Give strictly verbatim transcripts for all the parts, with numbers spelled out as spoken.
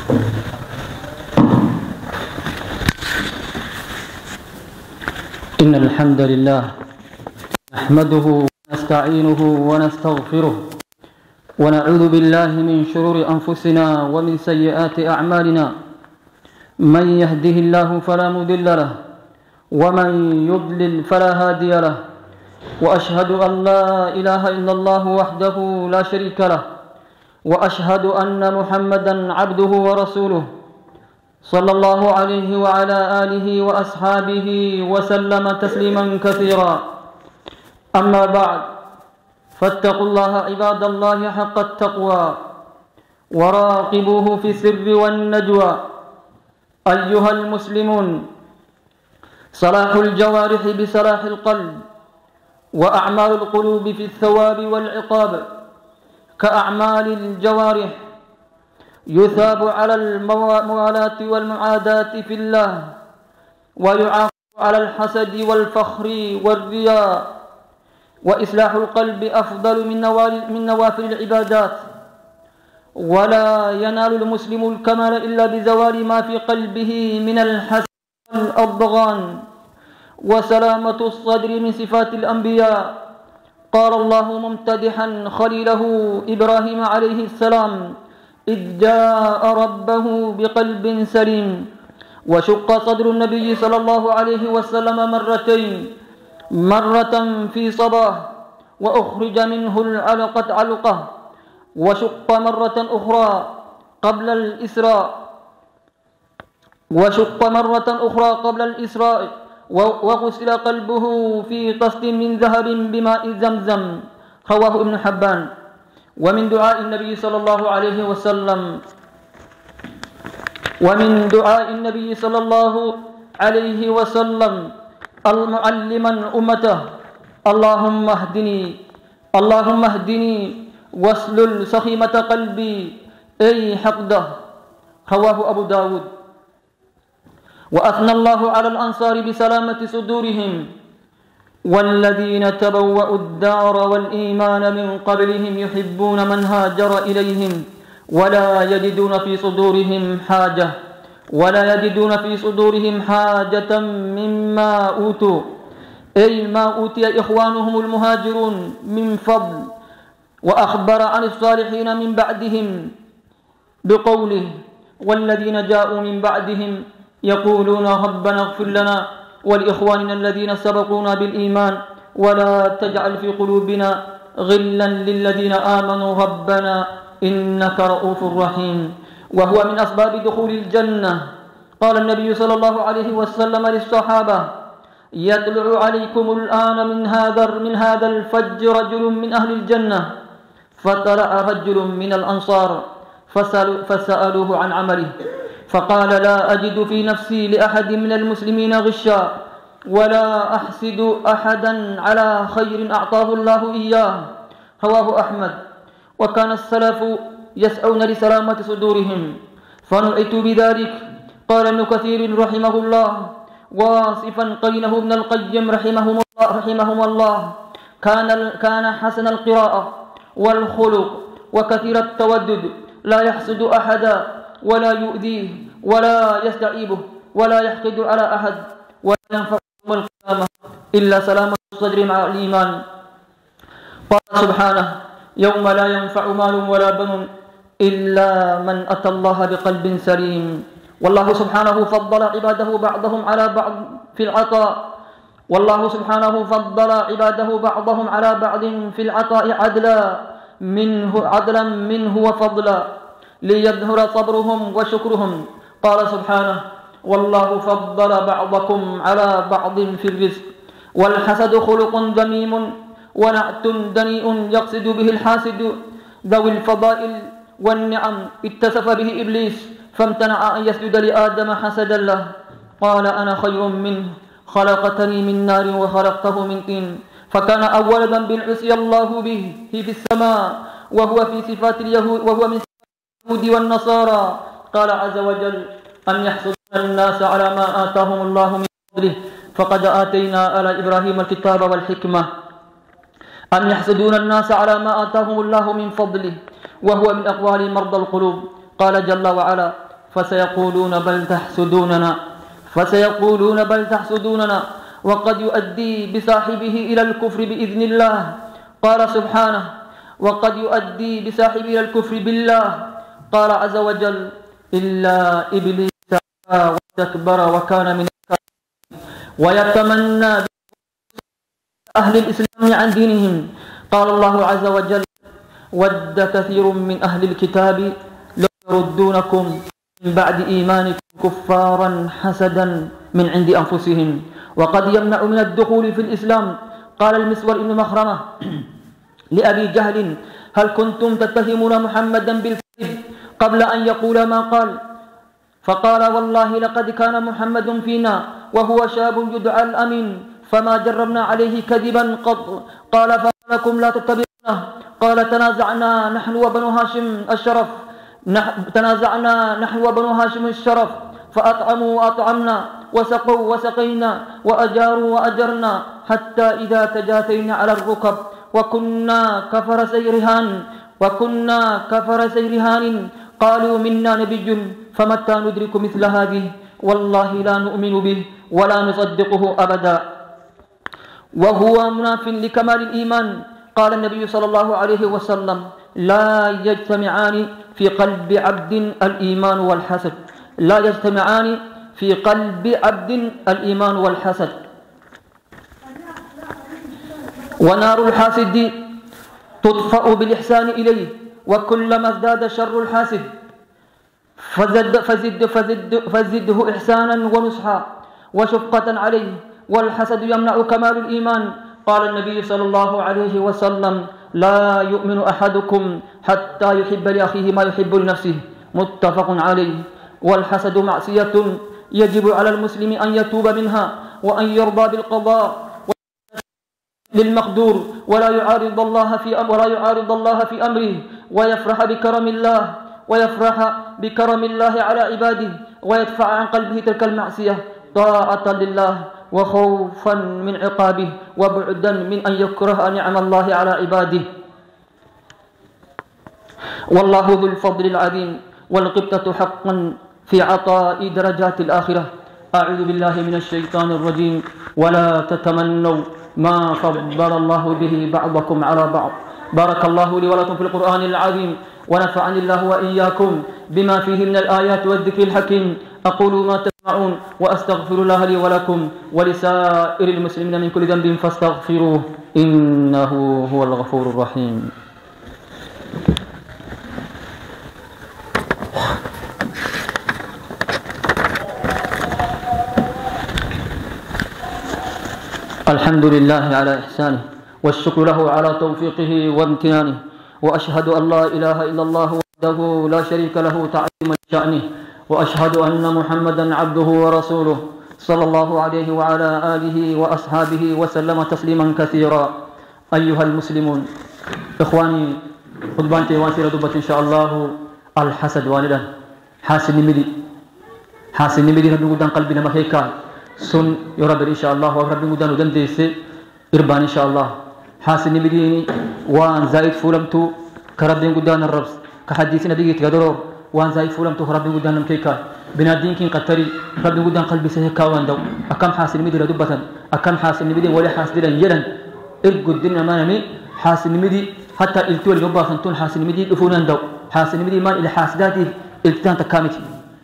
إن الحمد لله نحمده ونستعينه ونستغفره ونعوذ بالله من شرور أنفسنا ومن سيئات أعمالنا. من يهده الله فلا مضل له ومن يضلل فلا هادي له، وأشهد أن لا إله إلا الله وحده لا شريك له، وأشهد أن محمدا عبده ورسوله صلى الله عليه وعلى آله وأصحابه وسلم تسليما كثيرا. أما بعد، فاتقوا الله عباد الله حق التقوى وراقبوه في السر والنجوى. أيها المسلمون، صلاح الجوارح بصلاح القلب، وأعمال القلوب في الثواب والعقاب كأعمال الجوارح يثاب على الموالاة والمعاداة في الله، ويعاقب على الحسد والفخر والرياء. وإصلاح القلب أفضل من نوافل العبادات، ولا ينال المسلم الكمال إلا بزوال ما في قلبه من الحسد والأضغان وسلامة الصدر من صفات الأنبياء. قال الله ممتدحا خليله إبراهيم عليه السلام: إذ جاء ربه بقلب سليم. وشق صدر النبي صلى الله عليه وسلم مرتين، مرة في صباح وأخرج منه العلقة علقة، وشق مرة أخرى قبل الإسراء وشق مرة أخرى قبل الإسراء وغسل قلبه في طست من ذهب بماء زمزم. رواه ابن حبان. ومن دعاء النبي صلى الله عليه وسلم ومن دعاء النبي صلى الله عليه وسلم المعلما أمته: اللهم اهدني اللهم اهدني واسلل سخيمة قلبي أي حقده. رواه أبو داود. وأثنى الله على الأنصار بسلامة صدورهم: والذين تبوأوا الدار والإيمان من قبلهم يحبون من هاجر إليهم ولا يجدون في صدورهم حاجة ولا يجدون في صدورهم حاجة مما أوتوا، أي ما أوتي إخوانهم المهاجرون من فضل. وأخبر عن الصالحين من بعدهم بقوله: والذين جاءوا من بعدهم يقولون ربنا اغفر لنا ولإخواننا الذين سبقونا بالإيمان ولا تجعل في قلوبنا غلا للذين آمنوا ربنا إنك رؤوف رحيم. وهو من أسباب دخول الجنة. قال النبي صلى الله عليه وسلم للصحابة: يطلع عليكم الآن من هذا من هذا الفج رجل من أهل الجنة. فطلع رجل من الأنصار فسألوه عن عمله، فقال: لا أجد في نفسي لأحد من المسلمين غشا ولا أحسد أحدا على خير أعطاه الله إياه. رواه أحمد. وكان السلف يسعون لسلامة صدورهم فنعت بذلك. قال ابن كثير رحمه الله واصفا قرينه ابن القيم رحمهم الله, رحمهم الله: كان كان حسن القراءة والخلق وكثير التودد، لا يحسد أحدا ولا يؤذيه ولا يستعيبه ولا يحقد على أحد، ولا ينفع يوم القيامة إلا سلامة الصدر مع الإيمان. قال سبحانه: يوم لا ينفع مال ولا بنون إلا من أتى الله بقلب سليم. والله سبحانه فضل عباده بعضهم على بعض في العطاء والله سبحانه فضل عباده بعضهم على بعض في العطاء عدلا منه عدلا منه وفضلا ليظهر صبرهم وشكرهم. قال سبحانه: والله فضل بعضكم على بعض في الرزق. والحسد خلق ذميم ونعت دنيء يقصد به الحاسد ذوي الفضائل والنعم اتصف به إبليس فامتنع أن يسجد لآدم حسدا له. قال: أنا خير منه، خلقتني من نار وخلقته من طين. فكان أول ذنب عصي الله به في السماء، وهو في صفات اليهود وهو من اليهود والنصارى. قال عز وجل: أم يحسدون الناس على ما آتاهم الله من فضله فقد آتينا آل إبراهيم الكتاب والحكمة. أم يحسدون الناس على ما آتاهم الله من فضله وهو من أقوال مرضى القلوب. قال جل وعلا: فسيقولون بل تحسدوننا فسيقولون بل تحسدوننا وقد يؤدي بصاحبه إلى الكفر بإذن الله. قال سبحانه وقد يؤدي بصاحبه إلى الكفر بالله. قال عز وجل إلا إبليس واستكبر وكان من الكافرين ويتمنى أهل الإسلام عن دينهم. قال الله عز وجل ود كثير من أهل الكتاب لو يردونكم من بعد إيمانكم كفارا حسدا من عند أنفسهم وقد يمنع من الدخول في الإسلام. قال المسور بن مخرمة لأبي جهل هل كنتم تتهمون محمدا بالكذب قبل أن يقول ما قال؟ فقال والله لقد كان محمد فينا وهو شاب يدعى الأمين فما جربنا عليه كذبا قط. قال فما لكم لا تتبعونه؟ قال تنازعنا نحن وبنو هاشم الشرف تنازعنا نحن وبنو هاشم الشرف فأطعموا وأطعمنا وسقوا وسقينا وأجاروا وأجرنا حتى إذا تجاثينا على الركب وكنا كفر سيرهان وكنا كفر سيرهان قالوا منا نبي فمتى ندرك مثل هذه والله لا نؤمن به ولا نصدقه أبدا وهو مناف لكمال الإيمان. قال النبي صلى الله عليه وسلم لا يجتمعان في قلب عبد الإيمان والحسد لا يجتمعان في قلب عبد الإيمان والحسد. ونار الحاسد تطفأ بالإحسان إليه وكلما ازداد شر الحاسد فزد فزد فزد فزده إحسانا ونصحا وشفقة عليه والحسد يمنع كمال الإيمان. قال النبي صلى الله عليه وسلم لا يؤمن أحدكم حتى يحب لأخيه ما يحب لنفسه متفق عليه. والحسد معصية يجب على المسلم أن يتوب منها وأن يرضى بالقضاء للمقدور ولا يعارض الله في أمر ولا يعارض الله في أمره ويفرح بكرم الله ويفرح بكرم الله على عباده ويدفع عن قلبه تلك المعصية طاعة لله وخوفا من عقابه وبعدا من أن يكره نعم الله على عباده. والله ذو الفضل العظيم والغبطة حقا في عطاء درجات الآخرة. أعوذ بالله من الشيطان الرجيم ولا تتمنوا ما فضل الله به بعضكم على بعض. بارك الله لي ولكم في القرآن العظيم ونفعني الله وإياكم بما فيه من الآيات والذكر الحكيم. أقول ما تسمعون وأستغفر الله لي ولكم ولسائر المسلمين من كل ذنب فاستغفروه إنه هو الغفور الرحيم. الحمد لله على إحسانه والشكر له على توفيقه وامتنانه وأشهد أن لا إله إلا الله وحده لا شريك له تعظيما لشأنه وأشهد أن محمدا عبده ورسوله صلى الله عليه وعلى آله وأصحابه وسلم تسليما كثيرا. أيها المسلمون إخواني خطبانتي واسرة دبت إن شاء الله الحسد والدا حاسد نمدي حاسد نمدي ربي قدام قلبنا مخيكا سن يرب إن شاء الله ورب قدام ودن ديسي إربان إن شاء الله حاسد نمديني وان زايد فولمتو كرب قدام الربس كحديث نبي تقدروا وان زايد فولمتو رب قدام مخيكا بنادين كين قتري رب قدام قلبي سهكا وان دو أكم حاسد نمدي لدبتا أكم حاسد نمدي ولا حاسد لن يدن إرقد دينا ما نمي حاسد نمدي حتى التول نبا سنتون حاسد نمدي لفونان دو حاسد نمدي ما إلى حاسداتي التان تكامتي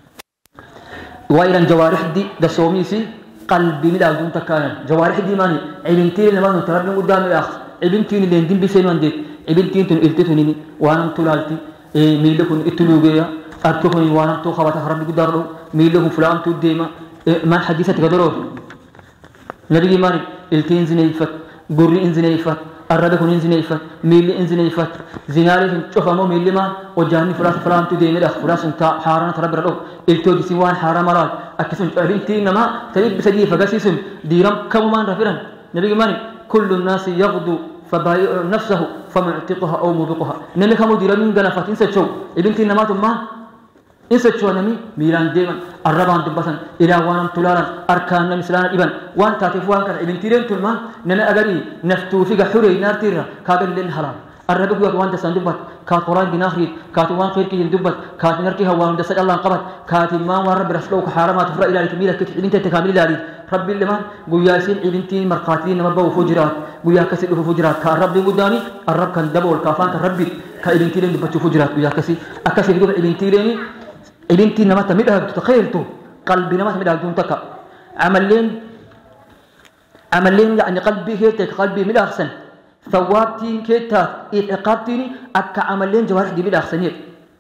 وإلى جوارح دي دسوميسي قلبي لا دون تكاين جوارح دي ماني عبنتين لما نتربي قدام الأخ عبنتين اللي ندين بسين وانديت عبنتين تون التتونيني وانا تلالتي إيه ميلكم اتلوجيا أرتكم وانا تو خبط ربي قدارو ميلكم فلان تو ديما إيه ما حديثة قدروا نبي ماني التين زنيفت قري إنزنيفت الرب كون إنزنيفت ميل إنزنيفت زناري شوفه مو ميل ما وجاني فراس فلان تو ديما الأخ فراس انت حارنا تربي رأو التو سوان حرام مراد أكسون عبنتين ما تريد بسديه فقاسيسون ديرم كمان رفيران نبي ماني كل الناس يغدو فبايع نفسه فمعتقها أو موبقها نمي كمو ديرمين غنفات إنسا شو عبنتين ما تما إنسا شو نمي ميلان ديما الربان دبسن إلى وانم تلالان أركان نمسلان إبن وان تاتفوان كان عبنتين تلما نمي أغري نفتو فيك حري نار تيرا كابل لين حلال الرب يقول وانت سندبت كات قران بناخري كات وان خير كي يندبت كات نركي هوان دسد الله قبت كات ما ورب رسلوك حرامات فرا الى كميله كت انت تكامل لاري رب لما قياسين ابنتي مرقاتين مبو فجرات قيا كسي فجرات كرب قدامي الرب كان دبول كافان ربي كابنتي لين دبت فجرات قيا كسي اكسي دبل ابنتي لين ابنتي نما تمدها تخيلتو قلبي نما تمدها دون تك عملين عملين يعني قلبي هيك قلبي من احسن ثوابتي كيتا عقابتي أكا عملين جوارح دي بلا أحسنية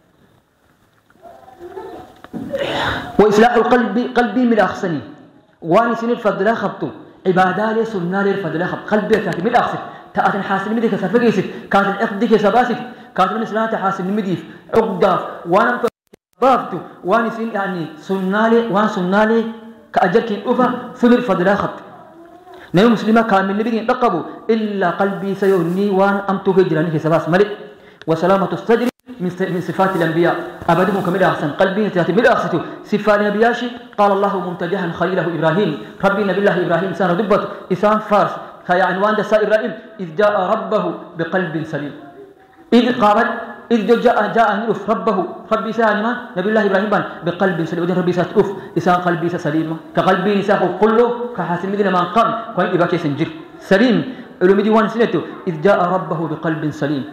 وإصلاح القلب قلبي من أحسني واني سنين فضلا خبطو عبادة لي سنة لي فضلا خبط قلبي كانت من أحسن تأتي حاسن مديك سفقيسك كانت العقد ديك سباسك كانت من إسلام حاسن مديف عقداف وانا بابتو واني سنين يعني سنة لي وان سنة لي كأجرك أفا فضل فضلا خبط نبي مسلمة كامل نبي رقبوا إلا قلبي سيغني وان أمتو هجراني في سباس ملك وسلامة الصدر من صفات الأنبياء أبدهم كمل أحسن قلبي تأتي من أحسن صفات نبياشي قال الله ممتدحا خليله إبراهيم ربي نبي الله إبراهيم سان دبت إسان فارس كي عنوان دساء إبراهيم إذ جاء ربه بقلب سليم إذ قامت إذ جاء جاء نرف ربه ربي سانما نبي الله إبراهيم بان بقلب سليم ودين ربي ساتوف إسان قلبي سليم كقلبي نساء كله كحاسم مدينة من قام كوين إباكي سنجر سليم علومي ديوان سنته إذ جاء ربه بقلب سليم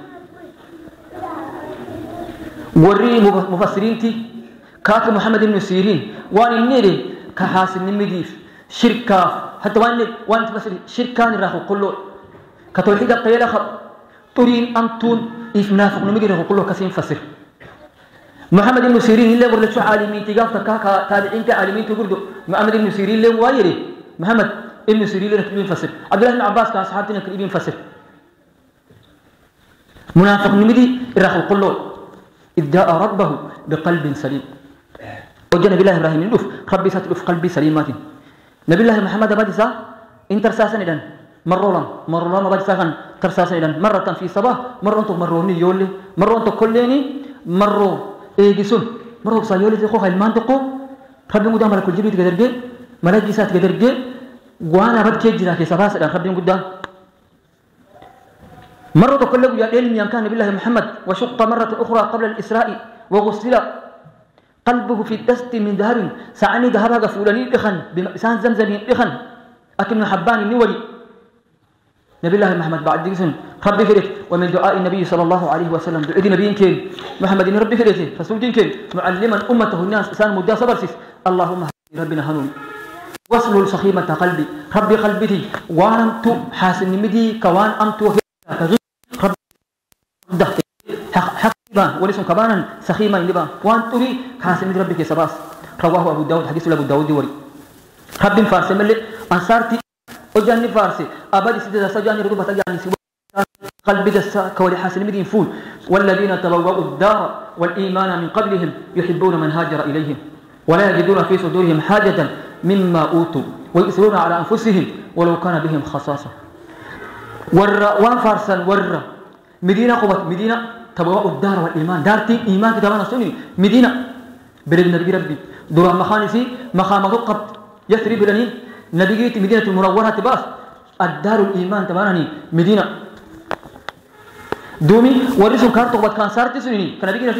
وري مفسرين تي كاتب محمد بن سيرين وان النيري كحاسم مديف شركة حتى وان وان تفسر شركان راهو كله كتوحيد قيل خب ترين أمتون إيش منافق نمجره كله كسين فسر محمد بن سيرين اللي ورد شو عالمين تجاف تكاكا تابعين كعالمين تقولوا محمد بن سيرين اللي وايري محمد بن سيرين اللي كلين فسر عبد الله بن عباس كان صحابتنا كلين فسر منافق نمجي راهو كله إذ جاء ربه بقلب سليم وجاء نبي الله إبراهيم يلوف ربي ساتلوف قلبي سليمات نبي الله محمد بعد سا انترساسا إذن مرة مرة ما بعد ساكن ترساسا إذن مرة في صباح مرة أنتم مروني يولي مرة أنتم كلني مرة إيجسون مرة سايولي تخو هالمان تقو ربي مقدام على كل جبيت قدر جي ملاك جسات قدر جي وانا بد كيجرا في صباح إذن ربي مقدام مرة تقلب يا علم يا كان بالله محمد وشق مرة أخرى قبل الإسراء وغسل قلبه في الدست من ذهب سعني ذهبها قفولني إخن بمأسان زمزم إخن أكن حبان النولي نبي الله محمد بعد ذلك ربي فريت ومن دعاء النبي صلى الله عليه وسلم دعاء نبي كين محمد ربي فريت فسولين كين معلما أمته الناس إنسان مدى صبرسيس اللهم ربنا هنون وصلوا لسخيمة قلبي ربي قلبتي وانا أمتو حاسن مدي كوان أمتو رب ده حق بان ولسم كبانا سخيما لبان وان تري حاسن مدي ربك سباس رواه أبو داود حديث أبو داود وري رب فارس ملي أنصارتي وجاني فارسي أبدي سيدة سجاني ردوبة تجاني سوى قلبي دسا كولي حاسن مدين فول والذين تبوأوا الدار والإيمان من قبلهم يحبون من هاجر إليهم ولا يجدون في صدورهم حاجة مما أوتوا ويؤثرون على أنفسهم ولو كان بهم خصاصة ور وان فارسا ور مدينة قوة مدينة تبوأوا الدار والإيمان دارتي إيمان كتابنا سني مدينة بلد النبي ربي دوران مخانسي مخامة قبط يثرب لني نبيت مدينة المنورة تباس الدار الإيمان تبانني مدينة دومي ورسم كارتو وكان صارت سنين فنبينا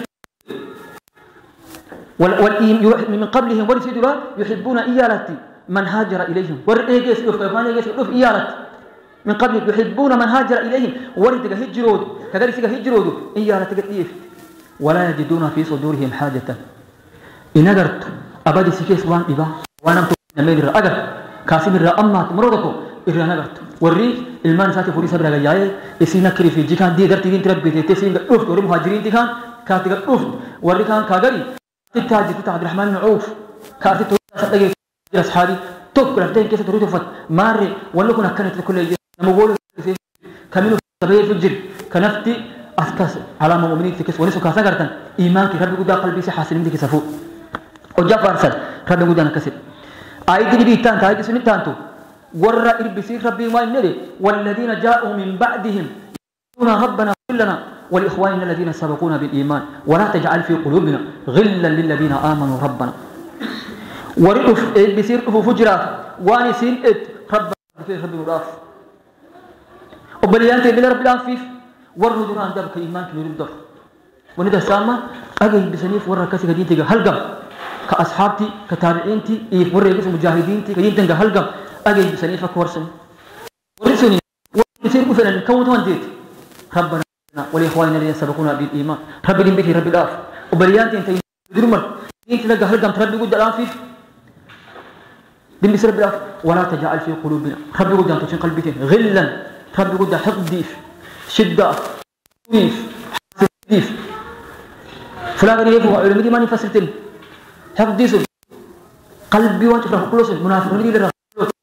من قبلهم ورسل دولار يحبون إيالتي من هاجر إليهم ورئيس يوف كيفان يجلس يوف إيالت من قبل يحبون من هاجر إليهم ورد هجرود كذلك هجرود إيالت كيف ولا يجدون في صدورهم حاجة إن أجرت أبدي سكيس وان إبا وانا نميل أجر كاسم الرأمات مرودكو إرنا نغرت وري المان ساتي فوري سبرا جاي إسينا كري في جيكان دي درتي دين تربي تي تسين أوف وري مهاجرين تكان كاتي أوف وري كان كاغري تتاج تتاج عبد الرحمن عوف كاتي تو سدغي أصحابي توك رفتين كيس تريد فت ماري ولا كنا كانت كل نمغول كمنو تبير في الجر كنفتي أسكاس على مؤمنين تكس ونسوا كاسا غرتن إيمانك ربي قد قلبي سحاسين دي كسفو وجا فارسل ربي قد أنا كسب آية دي بيتان تاية سنتان تو ورّا إربسير ربي ما ينري والذين جاءوا من بعدهم يقولون ربنا اغفر لنا ولإخواننا الذين سبقونا بالإيمان ولا تجعل في قلوبنا غلا للذين آمنوا ربنا ورئف إربسير فجرات وانسين إت ربنا ربي مضاف وبليانت إلى رب العافيف والردران دبك إيمان كنور الدر وندا سامة أجي بسنيف ورا كسي كدين تيجا هلقم كأصحابتي كتابعينتي إيه ورا يجلس مجاهدينتي كدين تيجا هلقم أجي بسنيف كورسن ورسني ورسني مثلا كون ونديت ربنا والإخواننا الذين سبقونا بالإيمان رب دين بك رب الآف وبريانتي أنت درمر أنت لقى هلقم تربي قد الآن فيه دين بسرب الآف ولا تجعل في قلوبنا ربي قد أنت قلبك غلا ربي قد حقد ديف شدة ديف ديف فلان يفوق علمي دي ما نفسرتني حقد ديسو قلبي واجب راه كلوس منافق دي راه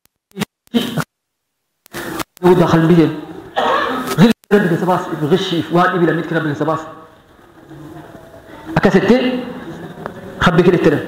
قد قلبي غل ربي سباس غشي وادي بلا متك ربي سباس أكستي ربي كده ترى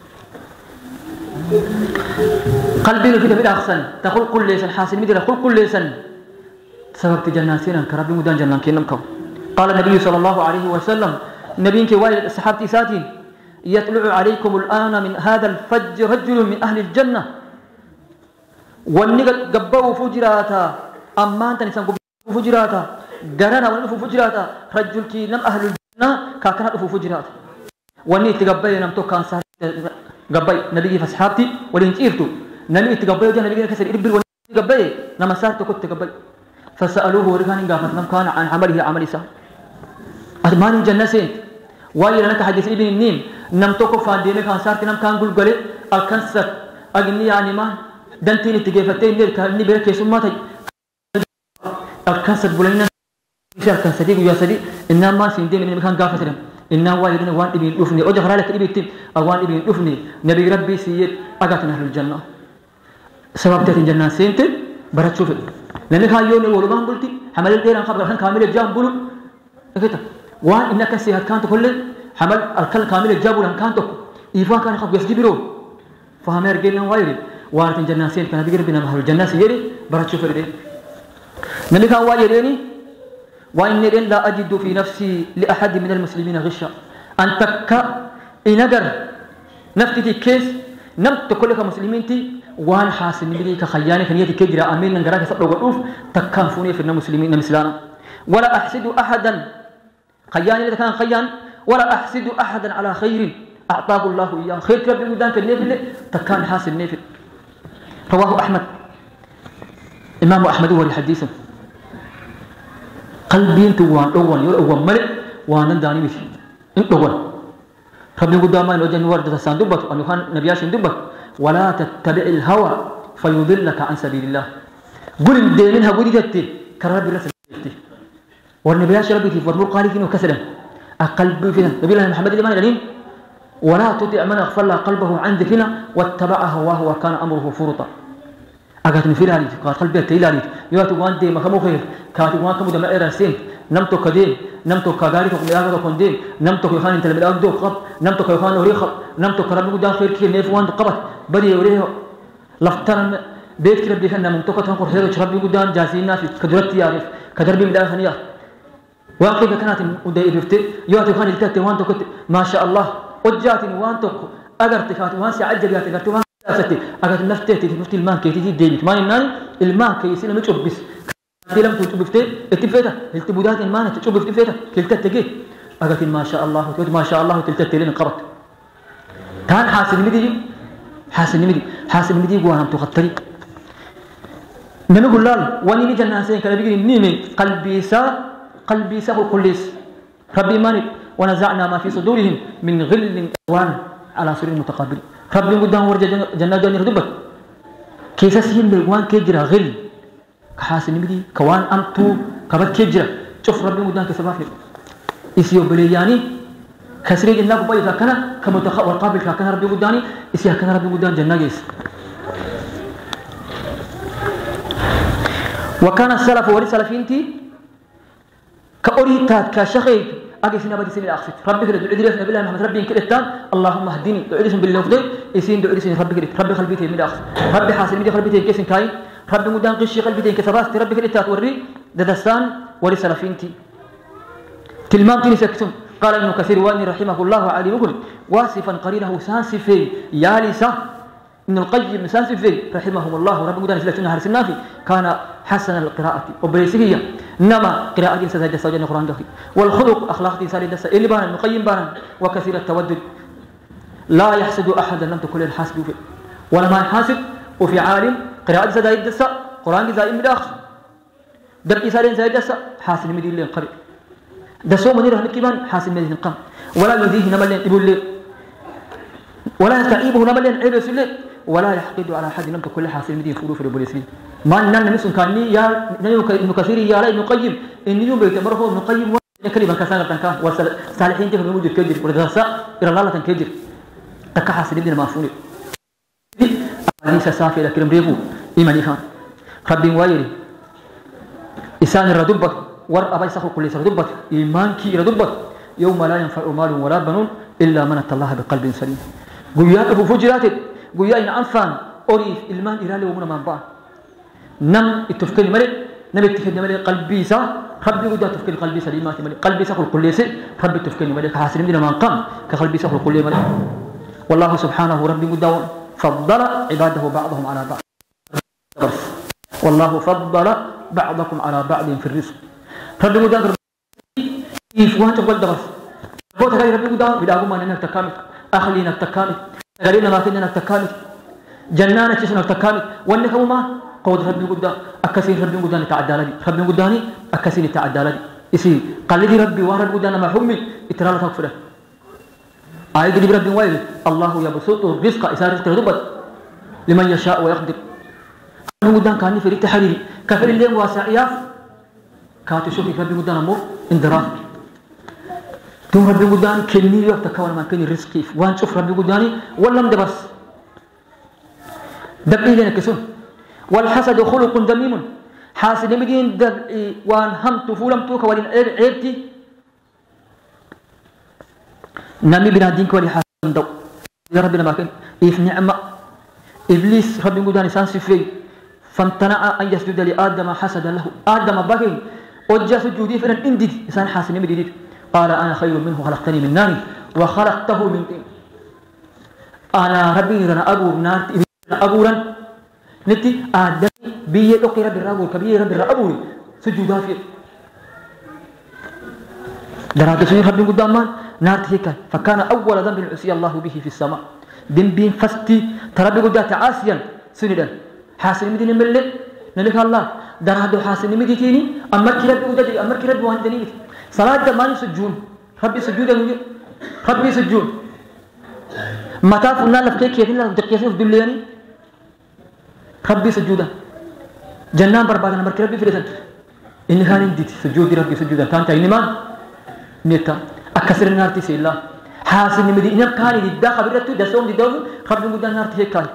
قلبي كده بلا أحسن تقول كل لسان حاسن مدير تقول كل لسان سبب تجناسين كربي مدان جنان كينم كم قال النبي صلى الله عليه وسلم نبيك والد الصحابة ساتين يطلع عليكم الآن من هذا الفج رجل من أهل الجنة والنقل قبوا فجراتا أما أنت نسان قبوا فجراتا قرنا ونفو فجراتا رجل كي نم أهل الجنة كاكنا نفو فجراتا واني تقبل نمتو كان سهل قبل نبي فصحابتي ولين تيرتو نبي تقبل جاء نبي كسر إربل وني تقبل نما سارتو كنت تقبل فسألوه ورغان قافت نم كان عن عمله عمل سهل أدمان الجنة سين وايل لك حديث ابن النيم نمتو كفان ديمي كان سارتي نم كان قل قلي الكنسر أغني يعني ما دنتيني تقيفتين نير كان نبي كيسو ما تج الكنسر بولينا يشار كنسر ديك وياسدي إنما سين ديمي كان قافت نم إنه وايل وان ابن يفني أجهر لك ابن تيم أوان ابن يفني نبي ربي سيد أغاتنا أهل الجنة سبب تاتي الجنة سينتين برات شوفي لأنك هاي يوم الولوغان قلتي حمل الدير عن قبل كامل الجام بلو كده وان إنك سيهات كانت كل حمل الكل كامل الجاب ولن كانت إيفان كان خب يسجي برو فهم يرجعنا وايري وارت الجنة سين كان بيجرب بنا مهل الجنة سيري برات شوفي ده نبي كان وايريني وإن لا أجد في نفسي لأحد من المسلمين غشا أن تكا إنجر نفتي كيس نمت كلك مسلمين تي وان حاسن نبي كخيانة كنيتي كجرا أمين نجراك سبلو قطوف تكان فوني في المسلمين مسلانا ولا أحسد أحدا خيانة إذا كان خيان ولا أحسد أحدا على خير أعطاه الله إياه خير كرب مدان كالنيفل تكان حاسن نيفل رواه أحمد إمام أحمد هو الحديث قلبي انت وان اول يقول اول ملك وانا داني مش انت اول ربنا قدام ما وجه ورد الصندوق ان كان نبياش ندبك ولا تتبع الهوى فيضلك عن سبيل الله قل دينها قل دتي كرب الرسل والنبياش ربي في فرمو قال كنو كسلا قلبي فينا نبي الله محمد اللي ما يعلم ولا تطع من اغفل قلبه عن ذكرنا واتبع هواه وكان امره فرطا أقعد نفير عليه قال قلبي تيل عليه يواتو وان دي مكمو خير كاتو وان كمو دم إيراسين نمتو كدين نمتو كغاري كم ياغا كوندين نمتو كيخان انت لبلا دو قب نمتو كيخان وري خب نمتو كرب قدام خير كي نيف وان قبت بدي وريه لفترن بيت كرب دي خنا نمتو كتان قر خير شرب قدام جاسينا في كدرت يعرف كدربي مدان خنيا واقف كانت ودي رفت يواتو خان التات وان تو ما شاء الله وجاتني وان تو اغرت كات وان سعجل يا تغرت وان ستي أقعد نفتي تفتي الماء كي تيجي ديمت ما ننال الماء كي يصير متشوب بس كذي لم تشوب بفتي اتفيتا التبودات الماء تشوب بفتي كلتا تجي أقعد ما شاء الله تقول ما شاء الله تلتا تلين قرط كان حاسن مدي حاسن مدي حاسن مدي جوانا تخطري نقول لال واني نيجي الناسين كذا بيجي نيمي قلبي سا قلبي سا وكلس ربي مالك ونزعنا ما في صدورهم من غل أوان على سرير متقابل ربي قدام ورجع جنة دنيا ردبت كيسا سين بالوان كيجرا غل كحاسن مدي كوان أمتو كبت كيجرا شوف ربي قدام كسبافي إسيو بلياني كسري جنة بباي كنا كمتخ والقابل كنا ربي قدامي إسيا كنا ربي قدام جنة جيس وكان السلف والسلفين تي كأوريتات كشخي أجي سنا بدي سنا أخفت ربي كده دعي لسنا بالله محمد ربي كده التان اللهم اهدني دعي لسنا بالله وفدي يسين دعي لسنا ربي كده ربي قلبي تي من أخف ربي حاسن مدي قلبي تي كيسن كاين ربي مدان قشي قلبي تي كسباس ربي كده توري ددستان ولسلفين تي تلمان تي سكتم قال ابن كثير واني رحمه الله عليه يقول واصفا قرينه سانسفي يا لسا ابن القيم سانسفي رحمه الله ربي مدان سلسلة نهار سنافي كان حسن القراءة وبريسية نما قراءة سيدة سوجة القرآن دخل والخلق أخلاق سيدة اللي بان مقيم بان وكثير التودد لا يحسد أحدا لم تكن الحاسد فيه ولا ما يحاسد وفي عالم قراءة سيدة قرآن زائم بالآخر دم إسارين سيدة حاسد مدين لين قريب دسو منير هم كمان حاسد مدين قام ولا يذيه نما لين يقول لي ولا يستعيبه نما لين عيب يسلي ولا يحقد على حد لم تكن حاسد مدين فلو في البوليسين ما نن نسون كاني يا ابن كثير يا لا ابن قيم إن يوم بيتمره ابن قيم كلمة كسانة تنكان والصالحين كيف بيموجد كجر والرساء إلى الله تنكجر تكحس لبنا مافوني ليس صافي لكن ريبو إيمان إخان ربي وايري إسان الردبة ور أبي سخر كل ردبة إيمان كي ردبة يوم لا ينفع مال ولا بنون إلا من أتى الله بقلب سليم قوياك بفجرات قويا إن أنفان أريف إلمان إرالي ومن منبع نم التفكير ملك نم التفكير ملك قلبي سا ربي قد تفكير قلبي سليمات ملك قلبي سخر كل شيء ربي التفكير ملك حاسين دينا من قام كقلبي سخر كل ملك والله سبحانه ربي قد فضل عباده بعضهم على بعض والله فضل بعضكم على بعض في الرزق ربي قد كيف وانت قد درس قلت غير ربي قد بداغم ان نتكامل اخلينا التكامل غيرنا ما فينا التكامل جنانا تسنا التكامل وانك وما قود ربي قد اكثر ربي قد نتعدى لدي ربي قد اكثر نتعدى لدي اسي قال لي ربي ورب قد ما حمي اترى لك تغفر آية دي برب ويل الله يبسط الرزق إسارة كردبت لمن يشاء ويقدر ربي قدان كان في ريك تحريري كفر الليل واسعياف كاتو شوفي ربي قدان أمور اندراف تم ربي قدان كني يفتكون ما كني رزق كيف وان شوف ربي قداني ولم دبس دبئي لنا كسون والحسد خلق ذميم حاسد مدين دبئي وان هم تفولم توك ولين عيبتي نامي بنادين كولي حسن دو يا ربنا ما كان إف نعمة إبليس ربي قدان إنسان سفري فامتنع أن يسجد لآدم حسدا له آدم بقي وجه سجودي فلن اندد إنسان حاسن مديد قال أنا خير منه خلقتني من نار وخلقته من طين أنا ربي رنا أبو نار أبورا نتي آدم بيه لقي ربي الرابور كبير ربي الرابور سجودا فيه درجة سنين ربي قدام نار هيك فكان أول ذنب عصي الله به في السماء ذنب فستي تربي قدام تعاسيا سندا حاسن مدين ملء نلك الله درجة حاسن مديتيني أمر كرب قدام أمر كرب وهندني صلاة ما نسجون ربي سجودا ربي سجون متى فلنا لفكي كيف لا دقيقة في دلياني ربي سجودا جنان بربادنا أمر كرب في رسالة إن كان يدي سجود ربي سجودا كان تعيني ما نيتا أكسر النار تسيلا حاسن مدي إنم كان يدا خبرته دسوم ديدو خبر مدة النار تهكاي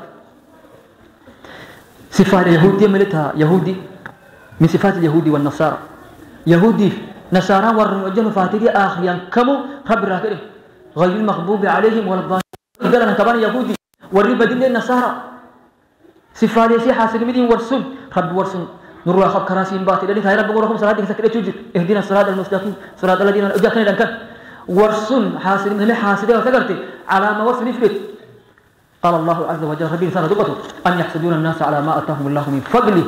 صفات اليهودية ملتها يهودي من صفات اليهودي والنصارى يهودي نصارى والرجال فاتري آخيان كمو خبر راكره غير المغضوب عليهم ولا الضالين قال أنا كمان يهودي والربا دين النصارى صفات يسي حاسن مدي ورسل خبر ورسل نروح خب كراسين باطل لأن هاي رب قولهم صلاة سكرة تجد اهدنا الصراط المستقيم صراط الذين أجاكنا لنك ورسل حاسد من حاسد وثقرت على ما وصل يثبت قال الله عز وجل ربي صار دبته أن يحسدون الناس على ما أتاهم الله من فضله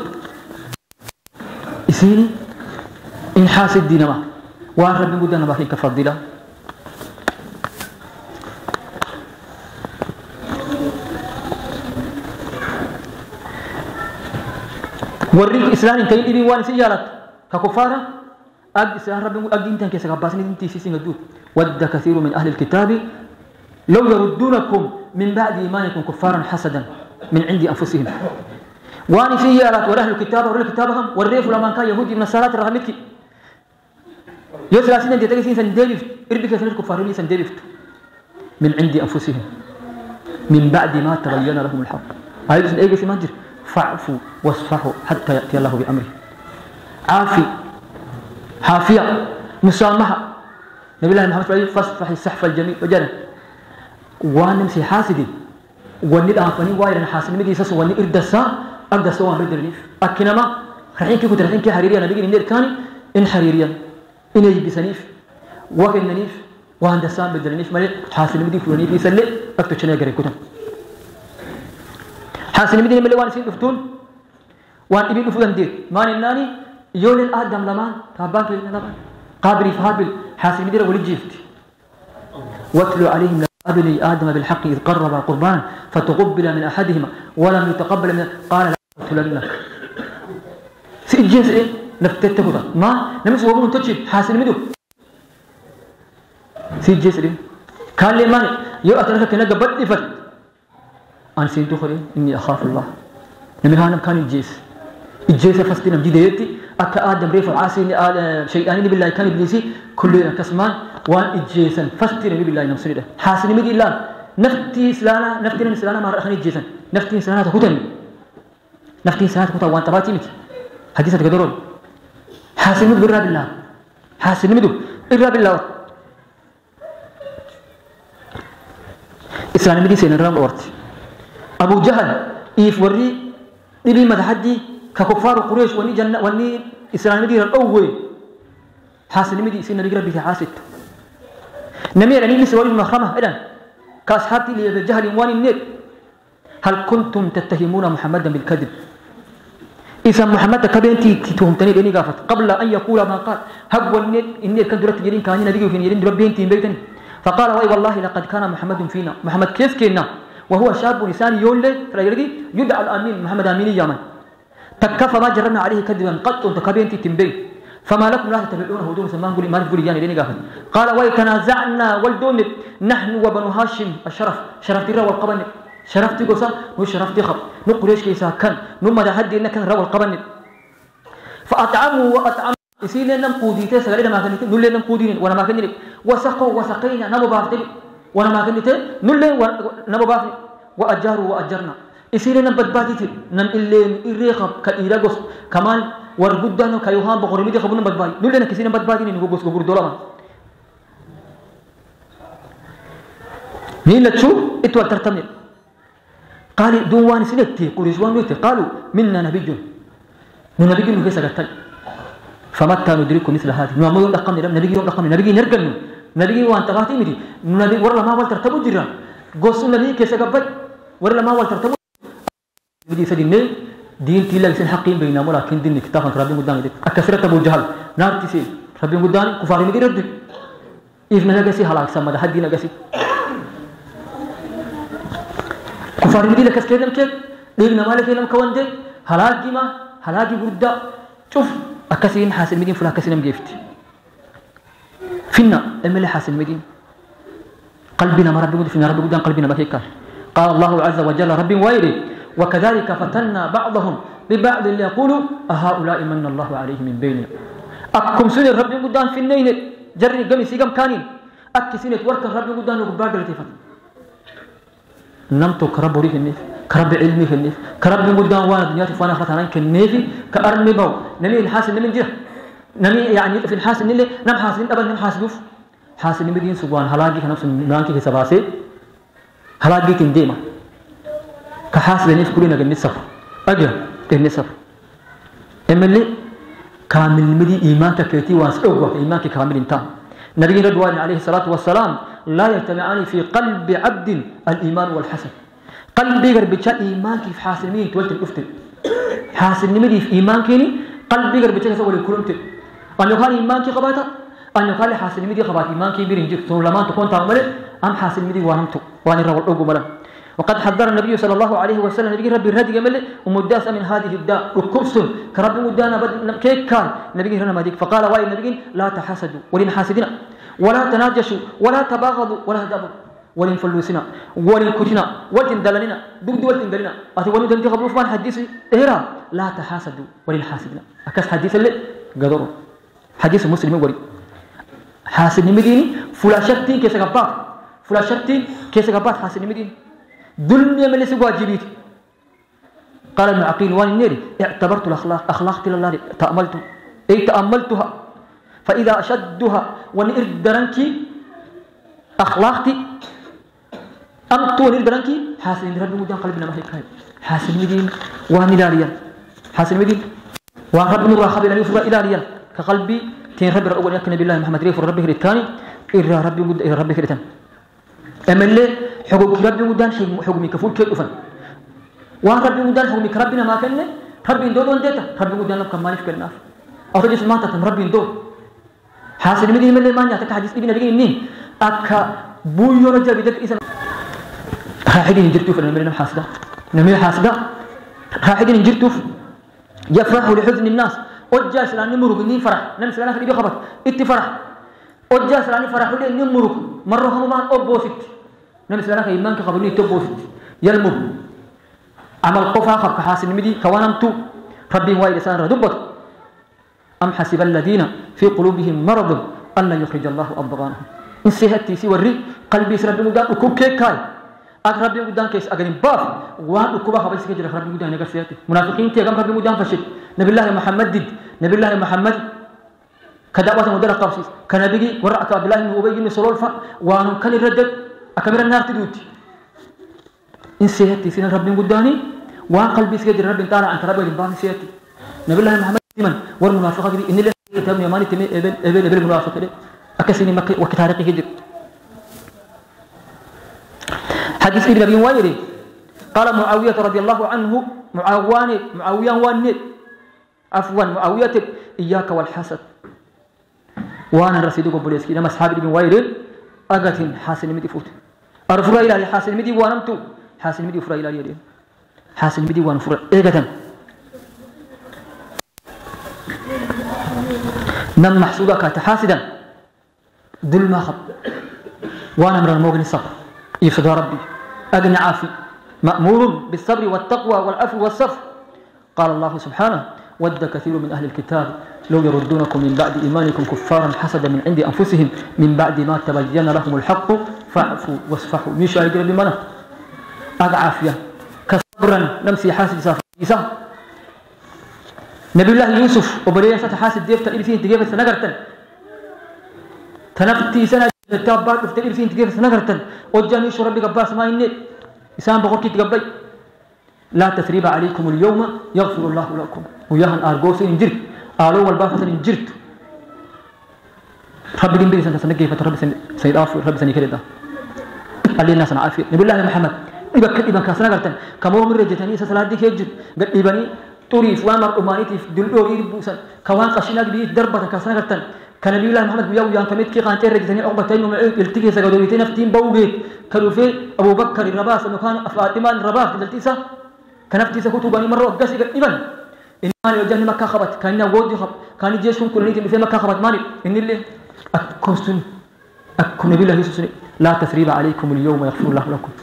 إسيني إن حاسد دينما وأن ربي قدنا باكين كفضله وريك إسلام كي يبين وان سيارات ككفارة أج إسلام ربي أج إنتن كيسك عباسني إنتي سيسين الدود ود كثير من أهل الكتاب لو يردونكم من بعد إيمانكم كفارا حسدا من عند أنفسهم وان سيارات ورأهل الكتاب ورأهل كتابهم والريف لما كان يهودي من الصلاة رحمتك يسرى سنة دي تجي سنديلفت إربك سنة كفارين سنديلفت من عند أنفسهم من بعد ما تبين لهم الحق هاي بس إيه في مجر فاعفوا واصفحوا حتى يأتي الله بأمره عافي حافية مسامحة نبي الله محمد صلى الله عليه وسلم فاصفح السحف الجميل وجنة ونمسي حاسدي وني الآفاني وايرا حاسد مدي ساسو وني إردسا أردسا وان رد الريف أكنما رحين كي كنت رحين كي حريريا نبيجي نير كاني إن حريريا إن يجي بسنيف وكن نيف وان دسان بدل نيف مالي حاسد مدي فلاني بيسلي أكتو شنيا غير كتم حاسد مدي ملي وان سين دفتون وان ابن فلان دير ما نناني يول الآدم لمان تابان في لمان قابل فهابل حاسم دير ولجيفت واتلو عليهم أبني آدم بالحق إذ قرب قربانا فتقبل من أحدهما ولم يتقبل من قال لا أقتلنك سيجيس إيه نفتته ما نمس وابن تجيب حاسم مدو سيجيس إيه قال لي ماني يو أتركك نجا بدي فت أنا سينتو خلي إني أخاف الله نمهانم كان الجيس الجيس فستنا بديتي أك آدم ريف عاسي شيئاني بالله كان إبليسي كلنا كسمان وان الجيسن فستنا بالله نمسني ده حاسني مدي الله نفتي سلانا نفتي سلانا ما رأخني الجيسن نفتي سلانا تهوتني نفتي سلانا تهوتا وان تباتي متي حديثة قدرون حاسني مدو إرى بالله حاسني مدو إرى بالله إسلام مدي سين الرام أورت أبو جهل إيف وري إبي مدحدي ككفار قريش وني جنة وني إسلام مدي الأول حاسني مدي سين رجل بيت حاسد نمير أني لسه ولي المخرمة إذن كأصحابي لجهل وان النيل هل كنتم تتهمون محمدا بالكذب إذا محمد كبنتي تتهمتني بني قافت قبل أن يقول ما قال هب النيل النيل كان درت يرين كان نبيه في يرين ربينتي بيتني فقال واي والله لقد كان محمد فينا محمد كيف كنا وهو شاب لسان يولد فيرجي يدعى الأمين محمد أمين يمن تكفى ما جربنا عليه كذبا قط تكبنتي تنبي فما لكم لا تتبعونه دون سمان قولي ما تقولي يعني لين قافل قال ويتنازعنا والدون نحن وبنو هاشم الشرف شرفت الرا والقبن شرفت قصا نو شرفت خب نو قريش كيسا كان نو مدى حد إنك الرا والقبن فأطعموا وأطعموا يسيلنا نمقوديته سغلنا ما كنت نولنا نمقودين وانا ما كنت وسقوا وسقينا نبو بافتي وانا ما كنت نولنا نبو بافتي وأجاروا وأجرنا يسيلنا بدباديتي نم إلين إريخب كإيراغوس كمان ورغدانو كيوهان بقرميدي خبون بدبادي نولنا كسينا بدبادي نغوغوس غور دولا مين لتشوف اتوا ترتمي قال دوان سنتي قريشوان نوتي قالوا منا نبي نبي نو كيسا فمتى ندرك مثل هذه نو يوم دقم نبي يوم دقم نبي نرجل نبي وان تغاتي مدي نبي ورلا ما والتر تبو جيران غوسو نبي كيسا غبد ورلا ما والتر تبو بدي سدين دين تيلا سن حقين بيننا ولكن دين كتاب ربي مدان اكثرت ابو جهل نار تسي ربي مدان كفار مدي رد إذ من نجسي هلاك سما ده حد نجسي كفار مدي لك كذا كذا دين مالك لهم كوندل هلاك جما هلاك بردا شوف أكثرين حاسن مدين فلا كثير مجيفت فينا أمل حاسن مدين قلبنا ما ربي فينا ربي قدام قلبنا ما هيك قال الله عز وجل ربي ويلي وكذلك فتنا بعضهم ببعض اللي يقولوا أهؤلاء من الله عليهم من بيننا أكم سنة ربي قدام في النين جري قمي سيقم كانين أكي سنة ورك ربي قدام وقبار لتفت نمتو كرب ريح النيف كرب علمي في النيف كرب قدام وانا دنياتي فانا خطانا كالنيفي كأرمي بو نمي الحاسن نمي جه نمي يعني في الحاسن نلي نم حاسن أبدا نم حاسدوف حاسن نمي دين سبحان هلاقي كنفس نانكي في سباسي هلاقي كنديما كحاسد نيف كلنا قد نصف أجل النصف إملي كامل مدي إيمانك كيتي واسعوه إيمانك كامل انتهى نبي رضوان عليه الصلاة والسلام لا يجتمعان في قلب عبد الإيمان والحسن قلبي قرب بتشا إيمانك في حاسن مين تولت الأفتل حاسن مدي في إيمانك قلبي قرب بتشا سوى الكرمت أن يقال إيمانك خباتا أن يقال حاسن مدي خبات إيمانك بيرنجك ثم لما تكون تعمل أم حاسن مدي وانمتو وان الرغل أقو ملا وقد حذر النبي صلى الله عليه وسلم نبي ربي الردي جمل ومداس من هذه الداء ركبس كرب مدانا بد كيك كان نبي هنا مديك فقال واي النبي لا تحسدوا ولن حاسدنا ولا تناجشوا ولا تباغضوا ولا تدابوا ولن فلوسنا ولن كتنا ولن دلنا دود ولن دلنا أتوني دنتي قبل فان حديث إهرا لا تحاسدوا ولن حاسدنا أكس حديث اللي قدروا حديث مسلم وري حاسد مديني فلا شتي كيس كبات فلا شتي كيس كبات حاسد مديني دنيا من ليس واجبيت قال ابن عقيل وان النيري اعتبرت الأخلاق أخلاقتي لله تأملت أي تأملتها فإذا أشدها ونردرنكي أخلاقتي أمتو ونردرنكي حاسن ربي مدان قلبنا ما هيك هاي حاسن مدين وانيلاريا حاسن مدين وان ربي نور خبير يفر إلاريا كقلبي تين ربي الأول يكن بالله محمد ريف ربي الثاني إرى ربي مد إرى ربي كريتان أملي حقوق ربي مدان شيء حقوق مكفول كيف أفن وان ربي مدان حقوق ربنا ما كنا ربي دول ونديته ربي قد نلقى ما نفكر الناس أو تجلس ما تتم ربي دول حاسد مدي من اللي ما نعتك حديث ابن نبي إني أكا بويو رجال بدك إذا راحدين جرتوف نمرنا حاسدة نمر حاسدة راحدين جرتوف يفرحوا لحزن الناس أجلس لأن نمرق إني فرح نمس لنا خليه خبط اتفرح أجلس لأن فرحوا لي نمرق مرة هم ما أبوست نمس لنا خليه إيمانك قبلني تبوست يلمر عمل قفا خب حاسد مدي كوانمتو ربي وايد لسان ردبط أم حسب الذين في قلوبهم مرض أن لا يخرج الله أضغانهم إن سيهتي سيوري قلبي سرب مدان وكوب كيكاي أقرب مدان كيس أقرب باف وان وكوبا خبز كجرا رب مدان نقر سيهتي منافقين تي أقرب مدان فشل نبي الله محمد دد نبي الله محمد كدعوة مدرة قوسيس كان بيجي ورأك عبد الله بن أبي بن سلول ف وان كان يردد أكمل النار تدوتي إن سيهتي سين رب مداني وان قلبي سكجرا رب تعالى عن رب مدان سيهتي نبي الله محمد من والمنافقة إن الله كتاب يماني تمي إبن إبن إبن المنافق ده أكسيني مك وكتاريخ هجر حديث ابن أبي وائل قال معاوية رضي الله عنه معاوان معاوية وان عفوا معاوية إياك والحسد وأنا رصيدك بوليسكي لما أصحاب ابن وائل أجتن حاسن مدي فوت أرفع إلى حاسن مدي وانمتو حاسن مدي فرا إلى حاسن مدي وان فرا أجتن نم محسوبك تحاسدا ذل ما خب وانا امر المغني الصبر يفضى ربي اغنى عافي مأمور بالصبر والتقوى والعفو والصفح قال الله سبحانه ود كثير من اهل الكتاب لو يردونكم من بعد ايمانكم كفارا حسدا من عند انفسهم من بعد ما تبين لهم الحق فاعفوا واصفحوا مش هيجري بمنا اضعافيا كصبرا نمسي حاسد صافي نبي الله يوسف وبريه فتحاسد ديفت الفين تجيب سنغرتن تنفتي سنه تابات ديفت الفين تجيب سنغرتن وجاني شو ربي قباس ما يني انسان بقول كي تقبي لا تثريب عليكم اليوم يغفر الله لكم وياهن ارغوس انجرت قالوا والبافه انجرت ربي دين بيسن سنه كيف ربي سيد عفو ربي سنه كده قال لي الناس عافيه نبي الله محمد يبقى يبقى كسنغرتن كما من رجتني صلاه دي كيج قد يبني توريف وامر امانيتي دلوري بوسن كوان قشنا بي دربه كسنغرتن كان نبي الله محمد ويا ويا كميت كي قانت رجتني عقبتين التقي سغدويتين نفتين بوغيت كانوا في ابو بكر الرباس كان فاطمه الرباس دلتيسا كنفتي سكتوباني مره قاسي ابن ان مال وجهني مكه خبط كان ودي خب كان جيشكم كلنيت في مكه خبط مالي ان اللي اكوستن اكو نبي الله يسوع لا تثريب عليكم اليوم يغفر الله لكم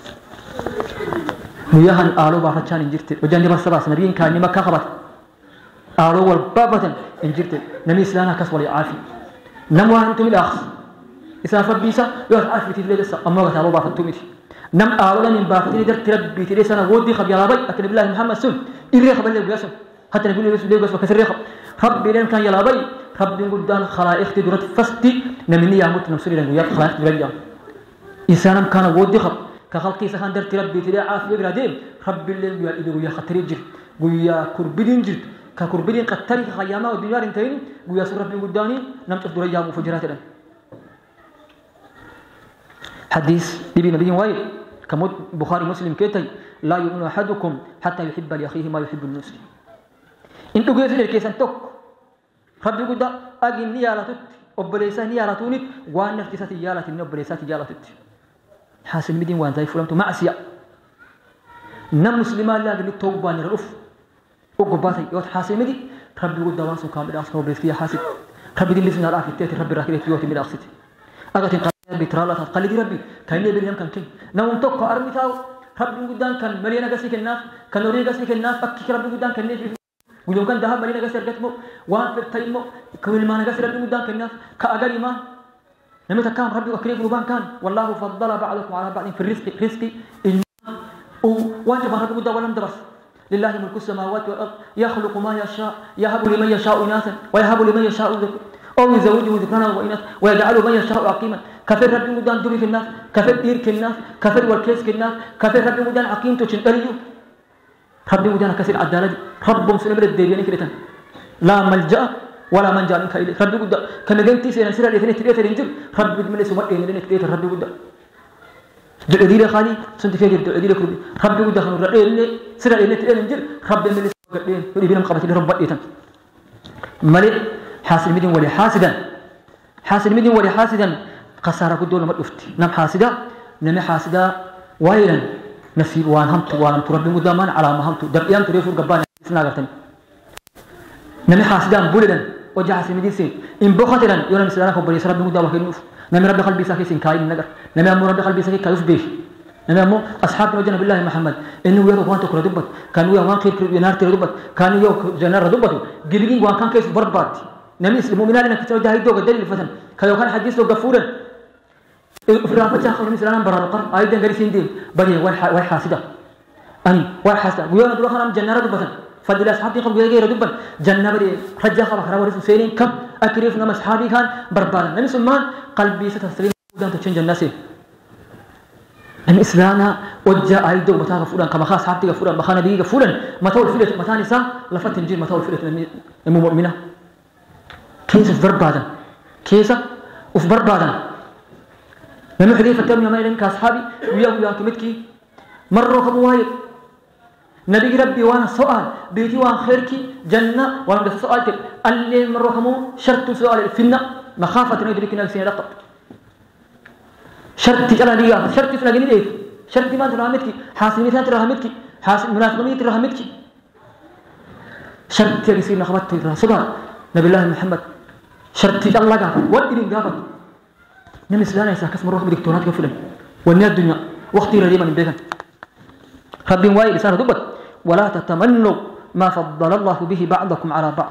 وياهن آلو بافتشان انجرت وجاني بسباس نبيين كان مكة خبط آلو والبابة انجرت نمي سلانا كسب والعافي نم وانتم الأخ إسلام فبيسا يوم عافية تلبس أما وقت آلو بافتو ميت نم آلو لن بافتني در تربي تلبس أنا ودي خب يلا بي أكن بالله محمد سن إلي خب اللي بيسم حتى نقول لي بس ليه بس وكسر خب رب لين كان يلا بي رب قدام خلائق تدرت فستي نمني يا موت نفسي لين ويا خلائق تبليا إنسان كان ودي خب كخلقي سخان در تربي تلي عافية برادين رب الليل ويا إدو ويا خطري جر ويا كربلين جر ككربلين قتري خيامة والدنيا انتهين ويا سور ربي قداني نمت الدريا مفجرات لنا حديث ابن نبي وايد كمود بخاري مسلم كيتي لا يؤمن أحدكم حتى يحب لأخيه ما يحب المسلم انتو قيس لك كيسان توك ربي قدا أجن نيالتت وبليسان نيالتوني وان نفتسات يالتني وبليسات يالتت حاسن مدين وان زي فلانتو معسيا نم مسلمان لا قلت توبان الرف وقباتي يوت حاسن مدي ربي قد واسو كامل أصنو بلسفيا حاسد ربي دين لسنا الآخر تيتي ربي راكلت يوتي من أقصد أغتين قلبي ترالات قلدي ربي كاين لي بليم كان كين نوم توقع أرمي تاو ربي قدان كان ملينا قسيك الناس كان نوري قسيك الناس فكك ربي قدان كان نيجي ويوم كان ذهب ملينا قسير قتمو وان في التيمو كمل ما نقسير ربي قدان كان الناس كأقل ما لم يتكام ربي وكريم ربان كان والله فضل بعضكم على بعض في الرزق رزقي وواجب ربي قدان ولم درس لله ملك السماوات والأرض يخلق ما يشاء يهب لمن يشاء إناثا ويهب لمن يشاء ذكورا أو يزوجه ذكرانا وإناثا ويجعل من يشاء عقيما كفر ربي مدان دوري في الناس كفر دير الناس كفر والكيس الناس كفر ربي مدان عقيم تشنتريو ربي مدان كسر عدالة رب مسلم الديرين كريتان لا ملجأ ولا منجا منك إليه ربي مدان كما قلت سيرا سيرا لثنين تريت الإنجيل ربي مدان سمع إيه لين تريت ربي مدان دعدي لي خالي سنت فيك دعدي لك ربي ربي مدان خنور رأي لين سيرا لين تريت الإنجيل ربي مدان قدين يبين مقابة رب إيتن ملئ حاسد مدين ولي حاسدا حاسد مدين ولي حاسدا قصارى قدول ما الأفتي نم حاسدا نم حاسدا ويلا نسيب وان همت وان تربي مدامان على ما همت دبيان تريفور قبان سناغتن نم حاسدا بولدا وجه حاسد مدين سين إن بخطرا يوم مسلنا خبري سرب مدام وكينوف نم رب قلبي ساكي سين كاين نجر نم أمر رب قلبي ساكي كيوف بيش نم أمر أصحاب وجنا بالله محمد إنه يروح وان تكره دبت كانوا يوم خير ينار تكره دبت كانوا يوم جنار دبت جلبين وان كان كيس بربات نم يسلموا من أنا كتير جاهد دوغ دليل فتن كيو كان حديث لو غفورا فرافة جاء خلنا مسلنا برا القر أيضا غريسين دين بدي واحد واحد حاسدا أني واحد حاسدا ويوم دلوقتي خلنا جنار دبت فضل أصحابي قبل يجي ردبا جنة بدي رجع خبر خبر ورث سيرين كم أكريف نام أصحابي كان بربان نبي سلمان قلبي ستسترين ودان تشين جناسي نبي إسلانا وجاء أيدو متى غفوران كما خاص حبتي غفوران بخانا دي غفوران متى الفلت متى نساء لفت الجيل متى الفلت نمو مؤمنة كيس في بربادا كيس وفي بربادا نبي حديث التام يوم يلين كأصحابي ويا ويا كمتكي مرة كمواي نبي ربي وانا سؤال بيتي وان خيركي جنة وانا بس سؤال تل اللي مرة كمو شرط سؤال الفنة مخافة ندرك نفسي لقب شرط تجعل لي شرط تلاقيني ليه شرط ما ترهمتك حاسين مثلا ترهمتك حاسين مناسبني ترهمتك شرط يصير نخبط ترى سؤال نبي الله محمد شرط تجعل الله قاف والدين قاف نمسلانا يساكس مرة كم دكتورات كفلن والنيا الدنيا وقتي رديما من بيكن ربي وايد لسانه دبت ولا تتمنوا ما فضل الله به بعضكم على بعض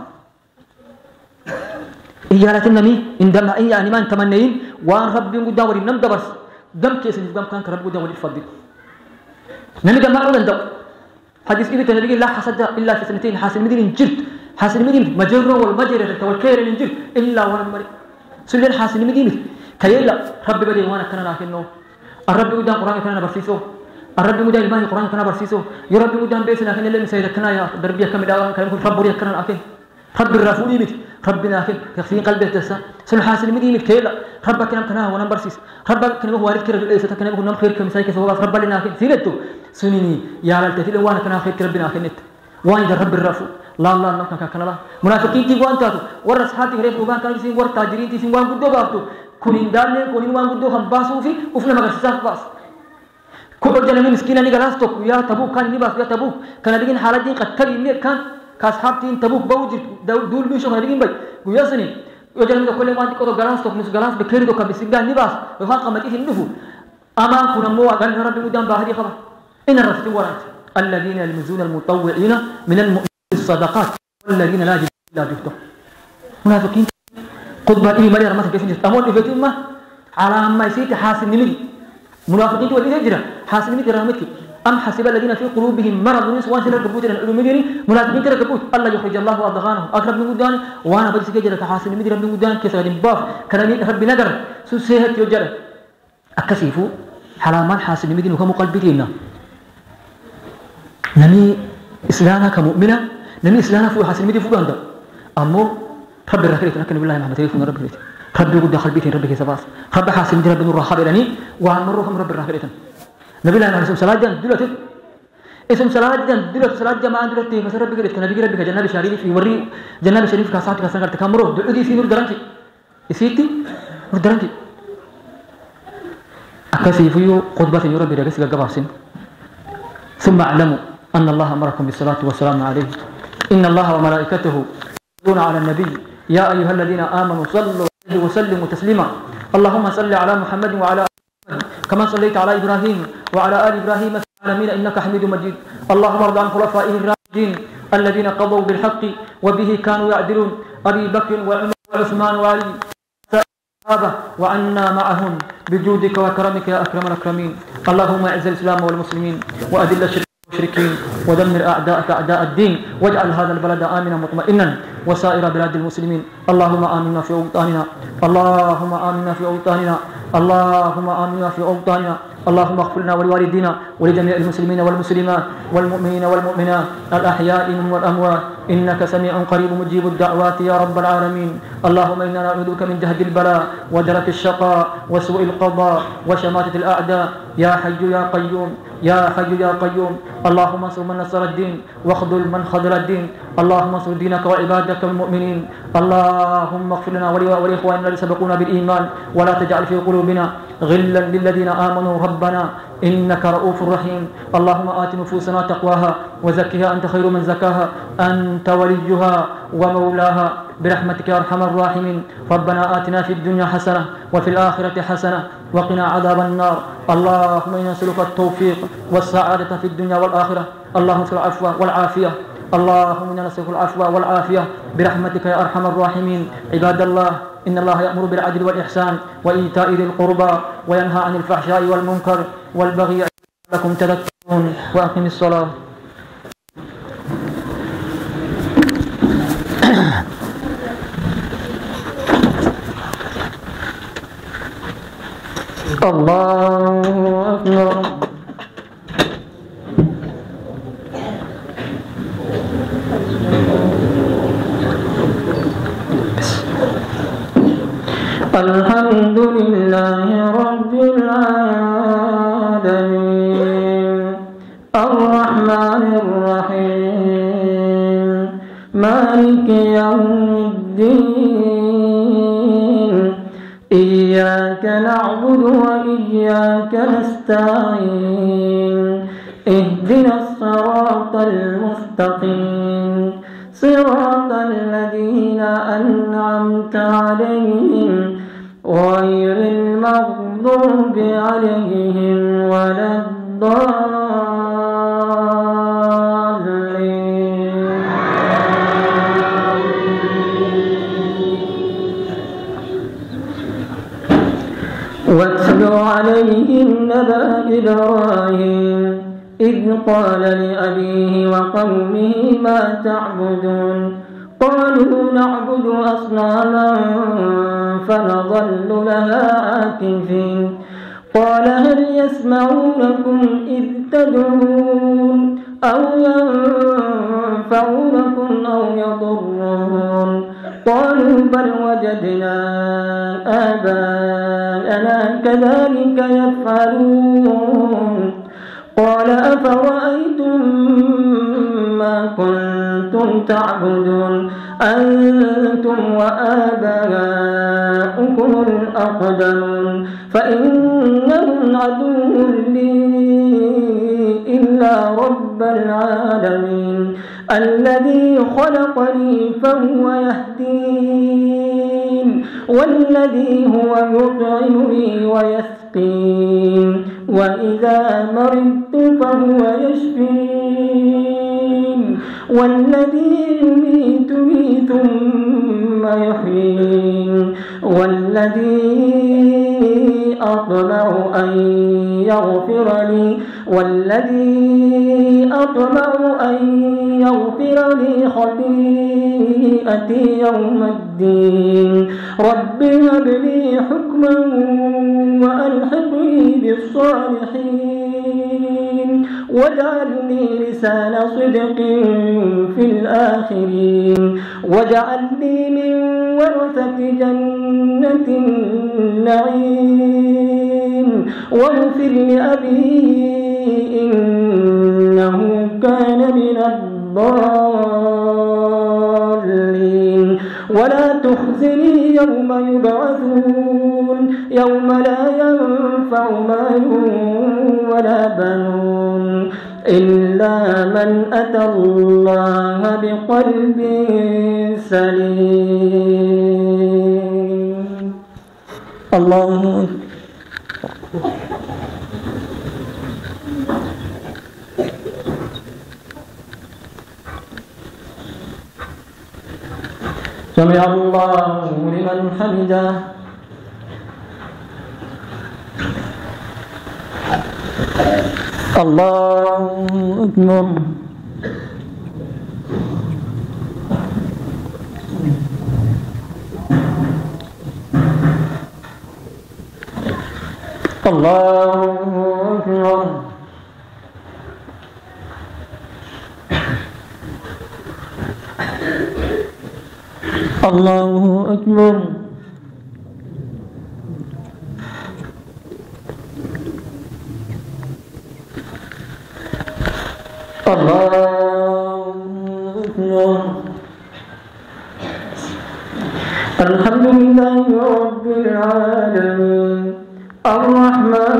إجارة النمي عندما أي يعني ما تمنين وان ربي قد داوري نم دبرس دم كيس نفهم كان كرب قد داوري الفضل نمي جماعة ولا ندو حديث إذا تنادي لا حسد إلا في سنتين حاسن مدين جلد حاسن مدين مجرة والمجرة والكير الجلد إلا وانا مري سلين حاسن مدين كيلا ربي بدي وانا كنا لكنه الرب قد قرآن كنا برسيسه الرب مدام الماء القرآن كنا برسيسه يرب مدام بيسنا كنا اللي مسيد كنا يا دربيه كم داوان كنا نقول رب وريا كنا أكين رب الرافوني مت ربنا أكين يخفين قلبه تسا سن حاسن مدين مت كيلا رب كنا كنا وانا برسيس رب كنا هو وارد كرب ليس كنا نقول نم خير كم سايك سوا رب لنا أكين سيرتو سنيني يا لالتفيل وانا كنا خير كربنا أكين نت وان رب الرافو لا لا نحن كنا لا منافقين تيجوان تاتو ورس حاتي غريب وبان كانوا يسين ور تاجرين تيسين وان قدو قافتو كونين دالين كونين وان قدو هم باسو في وفنا ما قصص باس كبر جنامي مسكينة نيجالستوك يا تبوك كان نباس يا تبوك كان لقين حالات دين قد تبي مير كان كاسحابتين تبوك بوجد دول بيشوا كان لقين بي وياسني وجنامي كل ما عندك أو جلاستوك مس جلاس بكيردو كبسيجان نباس وهاك قمتي هندفو أما كنا مو أقل ربي مدام باهدي خبر إن الرفت ورات الذين يلمزون المطوعين من المؤمنين الصدقات والذين لا يجدون إلا جهدهم منافقين قد بقى إيه مرير ما تجسني أمون إفتين ما على ما يصير حاسن نمدي منافقين والذين يجرى حاسن نمدي رحمتك أم حسب الذين في قلوبهم مرض وان سنر كبوت الألوميديني منافقين كده كبوت الله يخرج الله أضغانه أقرب من قداني وأنا بجلس كجرة حاسن نمدي رب من قداني كسر باف كلامي رب نجر سوسيهت يجرى أكسيفو حلامان حاسن نمدي وهم قلبينا نمي إسلامنا كمؤمنة نمي إسلامنا فوق حاسن نمدي فوق عنده أمو رب الرحيل تنكن بالله محمد تلفون رب الرحيل رب يقول دخل بيتين رب كيسباس رب حاسن نمدي رب نور رحاب إلاني وعن مرهم رب الرحيل تن نبي الله عليه الصلاة والسلام دلوقتي اسم صلاة دلوقتي صلاة جماعة دلوقتي مثلا رب كده نبي ربك جناب شريف في وري جناب شريف كاسات كاسان كرت كامرو دلوقتي في نور درانتي يسيتي نور درانتي أكاسي فيو قطبة يورا برجس جاباسين ثم اعلموا أن الله أمركم بالصلاة والسلام عليه إن الله وملائكته يصلون على النبي يا أيها الذين آمنوا صلوا عليه وسلموا تسليما اللهم صل على محمد وعلى كما صليت على إبراهيم وعلى آل إبراهيم في العالمين إنك حميد مجيد اللهم ارض عن خلفائه الراشدين الذين قضوا بالحق وبه كانوا يعدلون أبي بكر وعمر وعثمان وعلي الصحابة وعنا معهم بجودك وكرمك يا أكرم الأكرمين اللهم أعز الإسلام والمسلمين وأذل الشرك والمشركين ودمر أعداءك أعداء الدين واجعل هذا البلد آمنا مطمئنا وسائر بلاد المسلمين اللهم آمنا في أوطاننا اللهم آمنا في أوطاننا اللهم آمنا في أوطاننا اللهم اغفر لنا ولوالدينا ولجميع المسلمين والمسلمات والمؤمنين والمؤمنات الأحياء منهم والأموات إنك سميع قريب مجيب الدعوات يا رب العالمين. اللهم إنا نعوذ بك من جهد البلاء ودرك الشقاء وسوء القضاء وشماتة الأعداء يا حي يا قيوم يا حي يا قيوم. اللهم انصر من نصر الدين واخذل من خذل الدين. اللهم انصر دينك وعبادك المؤمنين. اللهم اغفر لنا ولإخواننا الذين سبقونا بالإيمان ولا تجعل في قلوبنا غلا للذين آمنوا ربنا إنك رؤوف رحيم. اللهم آت نفوسنا تقواها وزكها أنت خير من زكاها أنت وليها ومولاها برحمتك يا أرحم الراحمين. ربنا آتنا في الدنيا حسنة وفي الآخرة حسنة وقنا عذاب النار. اللهم إنا نسألك التوفيق والسعادة في الدنيا والآخرة. اللهم نسألك العفو والعافية. اللهم إنا نسألك العفو والعافية برحمتك يا أرحم الراحمين. عباد الله إن الله يأمر بالعدل والإحسان وإيتاء ذي القربى وينهى عن الفحشاء والمنكر والبغي لكم تذكرون. وأقم الصلاة. الله أكبر. الحمد لله رب العالمين الرحمن الرحيم مالك يوم الدين إياك نعبد وإياك نستعين اهدنا الصراط المستقيم صراط الذين أنعمت عليهم غير المغضوب عليهم ولا الضالين. واتل عليهم نبأ إبراهيم إذ قال لأبيه وقومه ما تعبدون قالوا نعبد أصناما فنظل لها عاكفين قال هل يسمعونكم إذ تدعون أو ينفعونكم أو يضرون قالوا بل وجدنا آباءنا كذلك يفعلون قال أفرأيتم ما كنتم تعبدون أنتم وآباؤكم الأقدمون فإنهم عدو لي إلا رب العالمين الذي خلقني فهو يهدين والذي هو يطعمني ويسقين وإذا مرضت فهو يشفين والذي يميتني ثم يحيين والذي أطمع أن يغفر لي والذي أطمع أن يغفر لي خطيئتي يوم الدين رب هب لي حكما وألحقني بالصالحين واجعلني لسان صدق في الآخرين واجعلني من ورثة جنة النعيم واغفر لأبي إنه كان من الضالين ولا تخزني يوم يبعثون يوم لا ينفع مال ولا بنون إلا من أتى الله بقلب سليم. الله سمع الله لمن حمده. الله أكبر. الله أكبر. الله أكبر. الله أكبر. الحمد لله رب العالمين الرحمن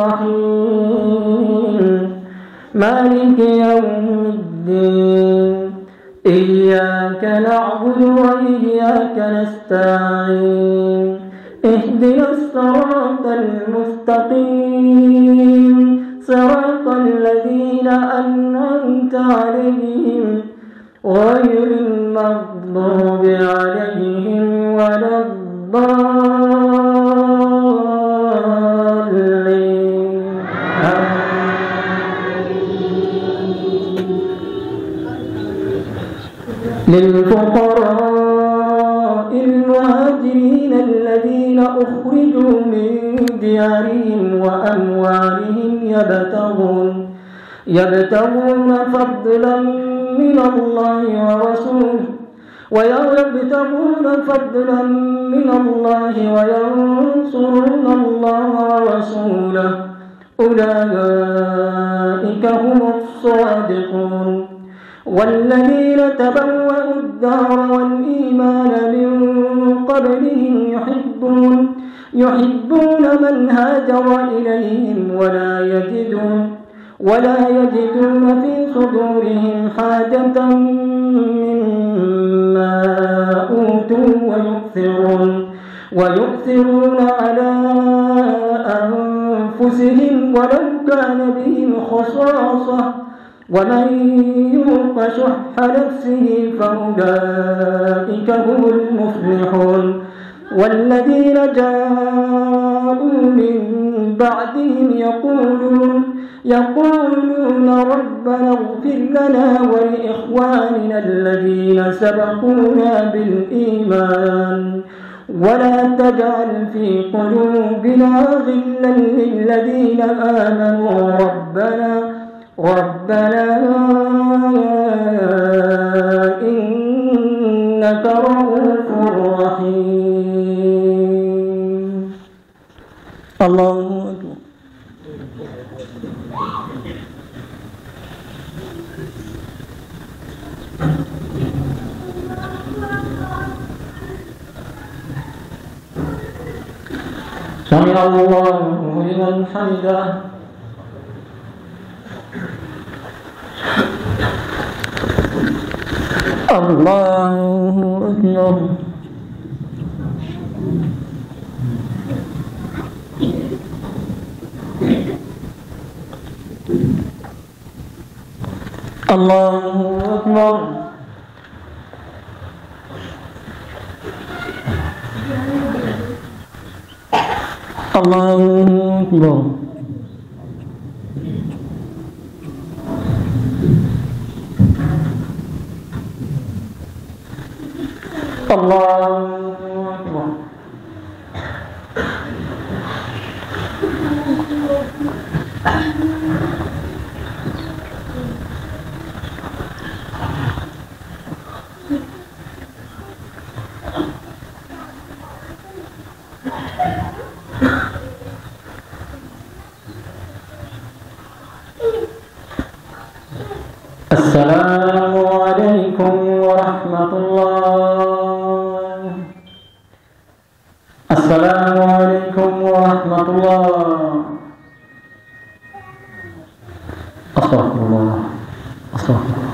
الرحيم مالك يوم الدين إياك نعبد وإياك نستعين اهدنا الصراط المستقيم صراط الذين أنعمت عليهم غير المغضوب عليهم ولا الضالين. للفقراء المهاجرين الذين أخرجوا من ديارهم وأموالهم يبتغون يبتغون فضلا من الله ورسوله ويبتغون فضلا من الله وينصرون الله ورسوله أولئك هم الصادقون. والذين تبوأوا الدار والإيمان من قبلهم يحبون يحبون من هاجر إليهم ولا يجدون ولا يجدون في صدورهم حاجة مما أوتوا ويؤثرون ويؤثرون على أنفسهم ولو كان بهم خصاصة ومن يوق شح نفسه فأولئك هم المفلحون. والذين جاءوا من بعدهم يقولون يقولون ربنا اغفر لنا ولإخواننا الذين سبقونا بالإيمان ولا تجعل في قلوبنا غلا للذين آمنوا ربنا ربنا إنك رؤوف رحيم. الله أكبر. سمع الله لمن حمده. الله أكبر. الله أكبر. الله أكبر. الله أكبر. السلام عليكم ورحمة الله. السلام عليكم ورحمة الله. أستغفر الله. أستغفر الله.